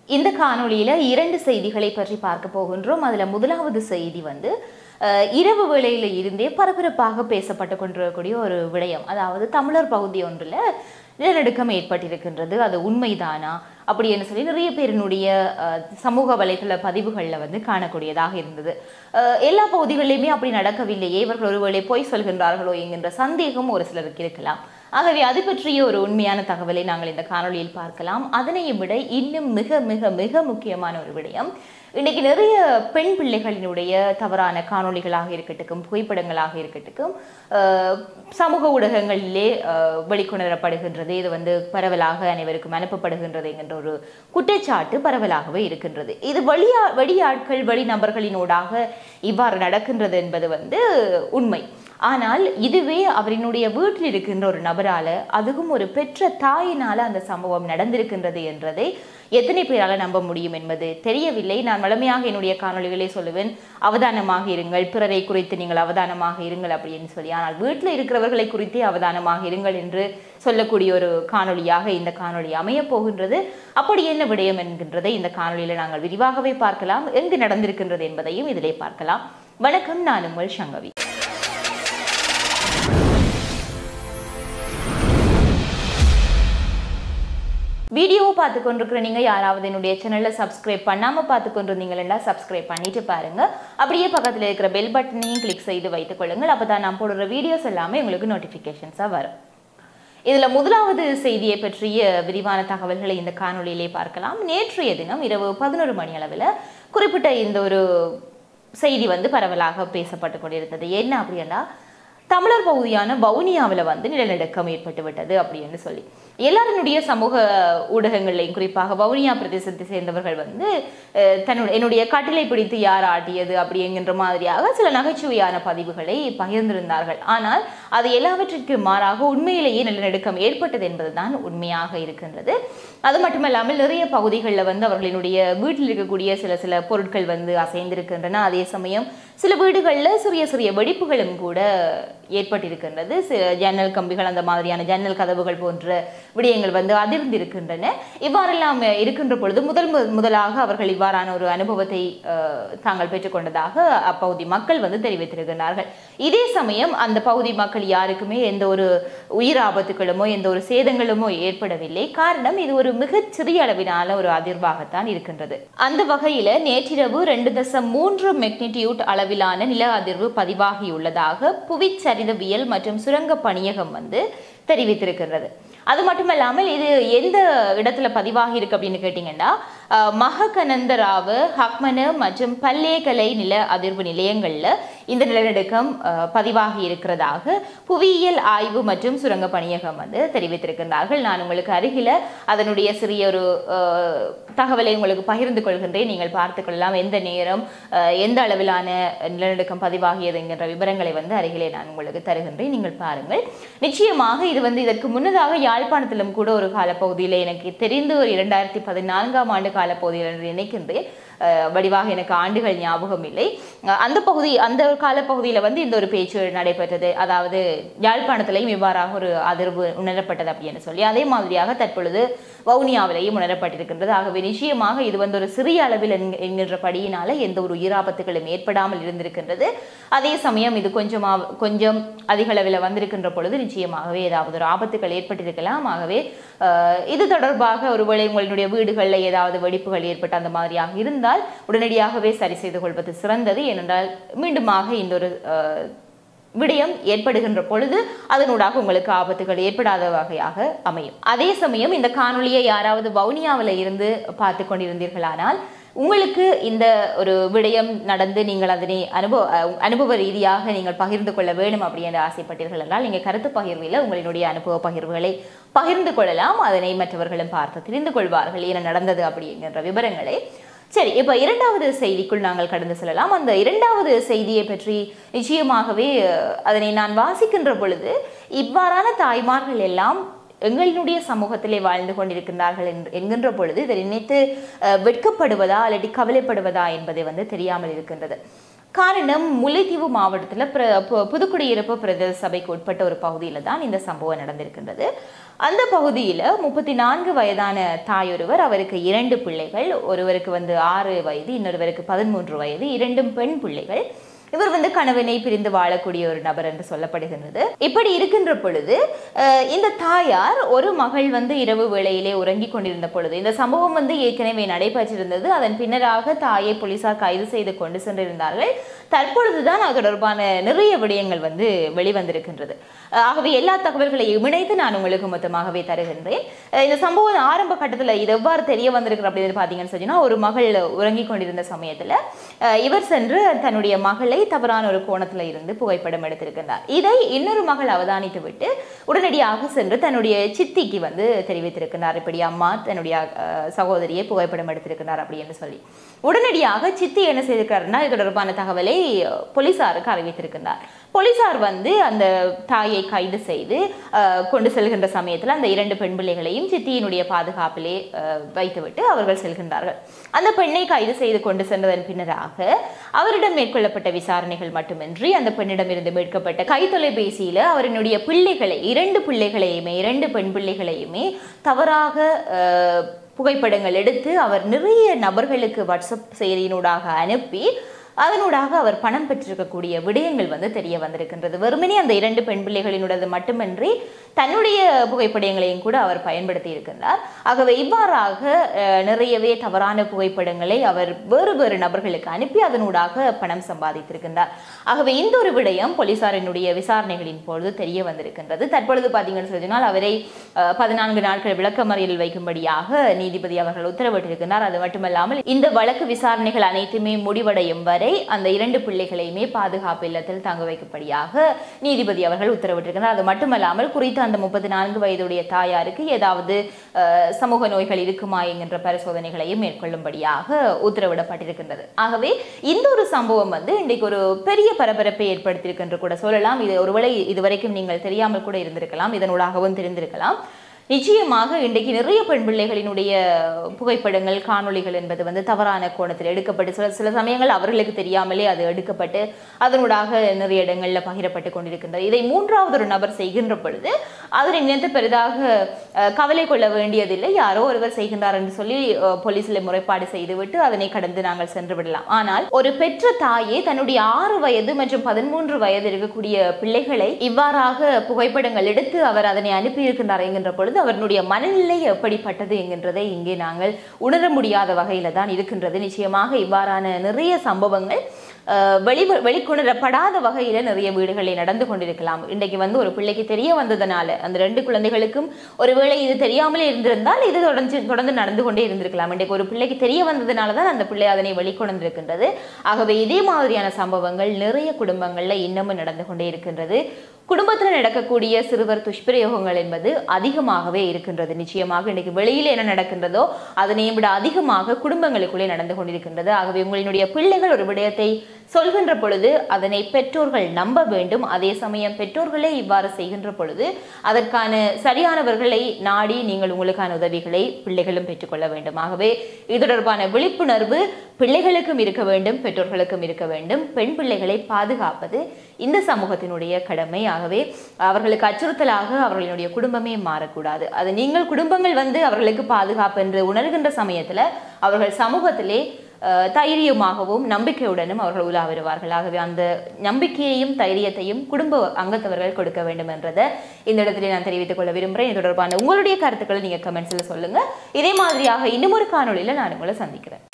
இந்த காணொளியில இரண்டு செய்திகளை பற்றி பார்க்க போகின்றோம். அதுல முதலாவது செய்தி இரவு வேளையில இருந்தே பரபரப்பாக பேசப்பட்டு கொண்டிருக்கக்கூடிய ஒரு விடயம். அதாவது தமிழர் பகுதி ஒன்றில் நிலநடுக்கம் ஏற்பட்டிருக்கின்றது. அது உண்மைதானா அப்படின்னு சொல்லி நிறைய பேரினுடைய சமூக வலைதள பதிவுகளில் காணக்கூடியதாக இருந்தது. எல்லா பகுதிகளிலுமே அப்படி நடக்கவில்லையே, இவர்கள் ஒருவேளை பொய் சொல்கின்றார்களோ என்கின்ற சந்தேகம் ஒரு சிலருக்கு இருக்கலாம். ஆகவே அது பற்றிய ஒரு உண்மையான தகவலை நாங்கள் இந்த காணொளியில் பார்க்கலாம். அதனையும் விட இன்னும் மிக மிக மிக முக்கியமான ஒரு விடயம், இன்றைக்கு நிறைய பெண் பிள்ளைகளினுடைய தவறான காணொளிகளாக இருக்கட்டும், புகைப்படங்களாக இருக்கட்டும், சமூக ஊடகங்களிலே வெளிக்கொணரப்படுகின்றது. இது பரவலாக அனைவருக்கும் அனுப்பப்படுகின்றது என்கின்ற ஒரு குற்றச்சாட்டு பரவலாகவே இருக்கின்றது. இது வெளியாட்கள் வெளிநபர்களினூடாக இவ்வாறு நடக்கின்றது என்பது உண்மை. ஆனால் இதுவே அவரினுடைய வீட்டில் இருக்கின்ற ஒரு நபரால, அதுவும் ஒரு பெற்ற தாயினால அந்த சம்பவம் நடந்திருக்கின்றது என்றதை எத்தனை பேரால நம்ப முடியும் என்பது தெரியவில்லை. நான் வழமையாக என்னுடைய காணொளிகளே சொல்லுவேன், அவதானமாக இருங்கள், பிறரை குறித்து நீங்கள் அவதானமாக இருங்கள் அப்படின்னு சொல்லி. ஆனால் வீட்டில் இருக்கிறவர்களை குறித்தே அவதானமாக இருங்கள் என்று சொல்லக்கூடிய ஒரு காணொளியாக இந்த காணொளி அமைய போகின்றது. அப்படி என்ன விடயம் என்கின்றதை இந்த காணொளியில நாங்கள் விரிவாகவே பார்க்கலாம். எங்கு நடந்திருக்கின்றது என்பதையும் இதிலே பார்க்கலாம். வணக்கம், நான் உங்கள் சங்கவி. வீடியோவை பார்த்து கொண்டிருக்கிற நீங்க யாராவது என்னுடைய சேனல்ல சப்ஸ்கிரைப் பண்ணாம பார்த்து கொண்டிருந்தீங்கன்னா சப்ஸ்கிரைப் பண்ணிட்டு பாருங்க. அப்படியே பக்கத்தில் இருக்கிற பெல் பட்டனையும் கிளிக் செய்து வைத்துக் கொள்ளுங்கள். அப்பதான் நான் போடுற வீடியோஸ் எல்லாமே உங்களுக்கு நோட்டிபிகேஷன்ஸா வரும். இதுல முதலாவது செய்தியை பற்றிய விரிவான தகவல்களை இந்த காணொளியிலே பார்க்கலாம். நேற்றைய தினம் இரவு 11 மணி அளவில் குறிப்பிட்ட இந்த ஒரு செய்தி பரவலாக பேசப்பட்டு கொண்டிருந்தது. என்ன அப்படின்னா, தமிழர் பகுதியான வவுனியாவில் நிலநடுக்கம் ஏற்பட்டு விட்டது அப்படின்னு சொல்லி எல்லாருடைய சமூக ஊடகங்களையும், குறிப்பாக வவுனியா பிரதேசத்தை சேர்ந்தவர்கள் என்னுடைய கட்டிலை பிடித்து யார் ஆட்டியது அப்படி என்கின்ற மாதிரியாக சில நகைச்சுவையான பதிவுகளை பகிர்ந்திருந்தார்கள். ஆனால் அது எல்லாவற்றிற்கு மாறாக உண்மையிலேயே நிலநடுக்கம் ஏற்பட்டது என்பதுதான் உண்மையாக இருக்கின்றது. அது மட்டுமல்லாமல் நிறைய பகுதிகளில் அவர்களினுடைய வீட்டில் இருக்கக்கூடிய சில பொருட்கள் அசைந்திருக்கின்றன. அதே சமயம் சில வீடுகளில் சிறிய சிறிய வெடிப்புகளும் கூட ஏற்பட்டிருக்கின்றது. ஜன்னல் கம்பிகள், அந்த மாதிரியான ஜன்னல் கதவுகள் போன்ற விடயங்கள் அதிர்ந்திருக்கின்றன. இவ்வாறெல்லாம் இருக்கின்ற பொழுது முதலாக அவர்கள் இவ்வாறான ஒரு அனுபவத்தை தாங்கள் பெற்றுக்கொண்டதாக அப்பகுதி மக்கள் தெரிவித்திருக்கிறார்கள். இதே சமயம் அந்த பகுதி மக்கள் யாருக்குமே எந்த ஒரு உயிர் ஆபத்துகளுமோ எந்த ஒரு சேதங்களுமோ ஏற்படவில்லை. காரணம், இது ஒரு மிகச் சிறிய அளவிலான ஒரு அதிர்வாகத்தான் இருக்கின்றது. அந்த வகையில நேற்றிரவு 2.3 மெக்னிடியூட் அளவிலான நில அதிர்வு பதிவாகியுள்ளதாக புவிச்சரிதவியல் மற்றும் சுரங்க பணியகம் தெரிவித்திருக்கிறது. அது மட்டுமல்லாமல் இது எந்த இடத்துல பதிவாகி இருக்கு அப்படின்னு கேட்டீங்கன்னா, மககனந்தராவ, ஹக்மன மற்றும் பல்லேகலை நில அதிர்வு நிலையங்கள்ல இந்த நிலநடுக்கம் பதிவாகி இருக்கிறதாக புவியியல் ஆய்வு மற்றும் சுரங்க பணியகம் தெரிவித்திருக்கிறார்கள். நான் உங்களுக்கு அருகில அதனுடைய சிறிய ஒரு தகவலை உங்களுக்கு பகிர்ந்து கொள்கின்றேன். நீங்கள் பார்த்துக் கொள்ளலாம் எந்த நேரம் எந்த அளவிலான நிலநடுக்கம் பதிவாகியது என்கின்ற விவரங்களை அருகிலே நான் உங்களுக்கு தருகின்றேன். நீங்கள் பாருங்கள். நிச்சயமாக இது இதற்கு முன்னதாக யாழ்ப்பாணத்திலும் கூட ஒரு காலப்பகுதியில், எனக்கு தெரிந்து ஒரு 2014ஆம் ஆண்டு காலப்பகுதியில் என்று நினைக்கின்றேன், வடிவாக எனக்கு ஆண்டுகள் ஞாபகம் இல்லை, அந்த காலப்பகுதியில் இந்த ஒரு பேச்சு நடைபெற்றது. அதாவது யாழ்ப்பாணத்திலையும் இவ்வாறாக ஒரு அதிர்வு உணரப்பட்டது அப்படின்னு சொல்லி, அதே மாதிரியாக தற்பொழுது வவுனியாவிலையும் உணரப்பட்டிருக்கின்றது. ஆகவே நிச்சயமாக இது ஒரு சிறிய அளவில் என்கின்றபடியினால எந்த ஒரு உயிராபத்துகளும் ஏற்படாமல் இருந்திருக்கின்றது. அதே சமயம் இது கொஞ்சம் அதிக அளவில் வந்திருக்கின்ற பொழுது நிச்சயமாகவே ஏதாவது ஒரு ஆபத்துகள் ஏற்பட்டிருக்கலாம். ஆகவே இது தொடர்பாக ஒருவேளை உங்களுடைய வீடுகளில் ஏதாவது வெடிப்புகள் ஏற்பட்டு அந்த மாதிரியாக இருந்தால் உடனடியாகவே சரி செய்து கொள்வது சிறந்தது. ஏனென்றால் மீண்டுமாக இந்த ஒரு விடயம் ஏற்படுகின்ற பொழுது அதனூடாக உங்களுக்கு ஆபத்துகள் ஏற்படாத வகையாக அமையும். அதே சமயம் இந்த காணொளியை யாராவது வவுனியாவில் இருந்து பார்த்து கொண்டிருந்தீர்களானால், உங்களுக்கு இந்த ஒரு விடயம் நடந்து நீங்கள் அதனை அனுபவ ரீதியாக நீங்கள் பகிர்ந்து கொள்ள வேண்டும் அப்படி என்று ஆசைப்பட்டீர்கள் என்றால், நீங்கள் கருத்து பகிர்வில் உங்களுடைய அனுபவ பகிர்வுகளை பகிர்ந்து கொள்ளலாம். அதனை மற்றவர்களும் பார்த்து தெரிந்து கொள்வார்கள் என்ன நடந்தது அப்படிங்கிற விவரங்களை. சரி, இப்போ இரண்டாவது செய்திக்குள் நாங்கள் கடந்து செல்லலாம். அந்த இரண்டாவது செய்தியை பற்றி நிச்சயமாகவே அதனை நான் வாசிக்கின்ற பொழுது, இவ்வாறான தாய்மார்கள் எல்லாம் எங்களுடைய சமூகத்திலே வாழ்ந்து கொண்டிருக்கின்றார்கள் என்கின்ற பொழுது இதை நினைத்து வெட்கப்படுவதா அல்லது கவலைப்படுவதா என்பதை தெரியாமல் இருக்கின்றது. காரணம் முல்லைத்தீவு மாவட்டத்தில் புதுக்குடியிருப்பு பிரதேச சபைக்கு உட்பட்ட ஒரு பகுதியில் தான் இந்த சம்பவம் நடந்திருக்கின்றது. அந்த பகுதியில் 34 வயதான தாயொருவர், அவருக்கு 2 பிள்ளைகள், ஒருவருக்கு 6 வயது, இன்னொருவருக்கு 13 வயது, 2 பெண் பிள்ளைகள். இவர் கணவனை பிரிந்து வாழக்கூடிய ஒரு நபர் என்று சொல்லப்படுகின்றது. இப்படி இருக்கின்ற பொழுது இந்த தாயார் ஒரு மகள் இரவு வேளையிலே உறங்கி கொண்டிருந்த பொழுது இந்த சம்பவம் ஏற்கனவே நடைபெற்றிருந்தது. அதன் பின்னராக தாயை போலீசார் கைது செய்து கொண்டு சென்றிருந்தார்கள். தற்பொழுதுதான் அது தொடர்பான நிறைய விடயங்கள் வெளிவந்திருக்கின்றது. ஆகவே எல்லா தகவல்களையும் இணைத்து நான் உங்களுக்கு மொத்தமாகவே தருகின்றேன். இந்த சம்பவம் ஆரம்ப கட்டத்தில் இது எவ்வாறு தெரிய வந்திருக்கு அப்படின்னு பார்த்தீங்கன்னு சொன்னா, ஒரு மகள் உறங்கி கொண்டிருந்த சமயத்தில் இவர் சென்று தன்னுடைய மகளை தவறான ஒரு கோணத்துல இருந்து புகைப்படம் எடுத்திருக்கின்றார். இதை இன்னொரு மகள் அவதானித்து விட்டு உடனடியாக சென்று தன்னுடைய சித்திக்கு தெரிவித்திருக்கிறார். இப்படி அம்மா தன்னுடைய சகோதரியை புகைப்படம் எடுத்திருக்கிறார் அப்படின்னு சொல்லி உடனடியாக சித்தி என்ன செய்திருக்கிறார்னா, இது தொடர்பான தகவலை போலீசாருக்கு அறிவித்திருக்கிறார். போலீசார் அந்த தாயை கைது செய்து கொண்டு செல்கின்ற சமயத்தில் அந்த 2 பெண் பிள்ளைகளையும் சித்தியினுடைய பாதுகாப்பிலே வைத்துவிட்டு அவர்கள் செல்கின்றார்கள். அந்த பெண்ணை கைது செய்து கொண்டு சென்றதன் பின்னராக அவரிடம் மேற்கொள்ளப்பட்ட விசாரணைகள் மட்டுமின்றி அந்த பெண்ணிடமிருந்து மீட்கப்பட்ட கைத்தொலைபேசியில் அவரினுடைய பிள்ளைகளை 2 பெண் பிள்ளைகளையுமே தவறாக புகைப்படங்கள் எடுத்து அவர் நிறைய நபர்களுக்கு வாட்ஸ்அப் செயலியினூடாக அனுப்பி அதனூடாக அவர் பணம் பெற்றிருக்கக்கூடிய விடயங்கள் தெரிய வந்திருக்கின்றது. வெறுமனே அந்த 2 பெண் பிள்ளைகளினுடைய மட்டுமின்றி தன்னுடைய புகைப்படங்களையும் கூட அவர் பயன்படுத்தி இருக்கின்றார். ஆகவே இவ்வாறாக நிறையவே தவறான புகைப்படங்களை அவர் வேறு நபர்களுக்கு அனுப்பி அதனூடாக பணம் சம்பாதித்திருக்கின்றார். ஆகவே இந்த ஒரு விடயம் போலீசாரினுடைய விசாரணைகளின் பொழுது தெரிய வந்திருக்கின்றது. தற்பொழுது பார்த்தீங்கன்னு சொன்னால் அவரை 14 நாட்கள் விளக்கமறியலில் வைக்கும்படியாக நீதிபதி அவர்கள் உத்தரவிட்டிருக்கின்றார். அது மட்டுமல்லாமல் இந்த வழக்கு விசாரணைகள் அனைத்துமே முடிவடையும் வரை அந்த 2 பிள்ளைகளையுமே பாதுகாப்பு இல்லத்தில் தங்க வைக்கும்படியாக நீதிபதி அவர்கள் உத்தரவிட்டிருக்கிறார். அது மட்டுமல்லாமல் குறித்த அந்த 34 வயதுடைய தாயாருக்கு ஏதாவது சமூக நோய்கள் இருக்குமா என்கின்ற பரிசோதனைகளையும் மேற்கொள்ளும்படியாக உத்தரவிடப்பட்டிருக்கின்றது. ஆகவே இந்த ஒரு சம்பவம் இன்றைக்கு ஒரு பெரிய பரபரப்பை ஏற்படுத்தியிருக்கின்ற கூட சொல்லலாம். இது ஒருவேளை இதுவரைக்கும் நீங்கள் தெரியாமல் கூட இருந்திருக்கலாம், இதனூடாகவும் தெரிந்திருக்கலாம். நிச்சயமாக இன்றைக்கு நிறைய பெண் பிள்ளைகளினுடைய புகைப்படங்கள் காணொளிகள் என்பது தவறான கோணத்தில் எடுக்கப்பட்டு சில சமயங்கள் அவர்களுக்கு தெரியாமலே அது எடுக்கப்பட்டு அதனூடாக நிறைய இடங்களில் பகிரப்பட்டு கொண்டிருக்கின்றது. இதை 3வது ஒரு நபர் செய்கின்ற பொழுது அதனை நினைத்து பெரிதாக கவலை கொள்ள வேண்டியதில்லை. யாரோ ஒருவர் செய்கின்றார் என்று சொல்லி போலீசில் முறைப்பாடு செய்துவிட்டு அதனை கடந்து நாங்கள் சென்று விடலாம். ஆனால் ஒரு பெற்ற தாயே தன்னுடைய 6 வயது மற்றும் 13 வயது இருக்கக்கூடிய பிள்ளைகளை இவ்வாறாக புகைப்படங்கள் எடுத்து அவர் அதனை அனுப்பியிருக்கின்றார் என்கின்ற பொழுது அவருடைய மனநிலை எப்படிப்பட்டது என்கின்றதை இங்கே நாங்கள் உணர முடியாத வகையில தான் இருக்கின்றது. நிச்சயமாக இவ்வாறான நிறைய சம்பவங்கள் வெளிக்கொணரப்படாத வகையில நிறைய வீடுகளில் நடந்து கொண்டிருக்கலாம். இன்றைக்கு ஒரு பிள்ளைக்கு தெரிய வந்ததனால அந்த 2 குழந்தைகளுக்கும் ஒருவேளை இது தெரியாமலே இருந்திருந்தால் இது தொடர்ந்து நடந்து கொண்டே இருந்திருக்கலாம். இன்றைக்கு ஒரு பிள்ளைக்கு தெரிய வந்ததனால தான் அந்த பிள்ளை அதனை வெளிக்கொண்டிருக்கின்றது. ஆகவே இதே மாதிரியான சம்பவங்கள் நிறைய குடும்பங்கள்ல இன்னமும் நடந்து கொண்டே இருக்கின்றது. குடும்பத்தில் நடக்கக்கூடிய சிறுவர் துஷ்பிரயோகங்கள் என்பது அதிகமாகவே இருக்கின்றது. நிச்சயமாக இன்னைக்கு வெளியில் என்ன நடக்கின்றதோ அதனையும் விட அதிகமாக குடும்பங்களுக்குள்ளே நடந்து கொண்டிருக்கின்றது. ஆகவே உங்களுடைய பிள்ளைகள் ஒரு விடயத்தை சொல்கின்ற பொழுது அதனை பெற்றோர்கள் நம்ப வேண்டும். அதே சமயம் பெற்றோர்களே இவ்வாறு செய்கின்ற பொழுது அதற்கான சரியானவர்களை நாடி நீங்கள் உங்களுக்கான உதவிகளை பிள்ளைகளும் பெற்றுக்கொள்ள வேண்டும். ஆகவே இது தொடர்பான விழிப்புணர்வு பிள்ளைகளுக்கும் இருக்க வேண்டும், பெற்றோர்களுக்கும் இருக்க வேண்டும். பெண் பிள்ளைகளை பாதுகாப்பது இந்த சமூகத்தினுடைய கடமை. ஆகவே அவர்களுக்கு அச்சுறுத்தலாக அவர்களுடைய குடும்பமே மாறக்கூடாது. அது நீங்கள் குடும்பங்கள் அவர்களுக்கு பாதுகாப்பு என்று உணர்கின்ற சமயத்தில் அவர்கள் சமூகத்திலே தைரியமாகவும் நம்பிக்கையுடனும் அவர்கள் உலா வருவார்கள். ஆகவே அந்த நம்பிக்கையையும் தைரியத்தையும் குடும்ப அங்கத்தவர்கள் கொடுக்க வேண்டும் என்றதை இந்த இடத்துல நான் தெரிவித்துக் கொள்ள விரும்புகிறேன். இது தொடர்பான உங்களுடைய கருத்துக்களை நீங்க கமெண்ட்ஸ்ல சொல்லுங்க. இதே மாதிரியாக இன்னும் ஒரு காணொளியில நான் உங்களை சந்திக்கிறேன்.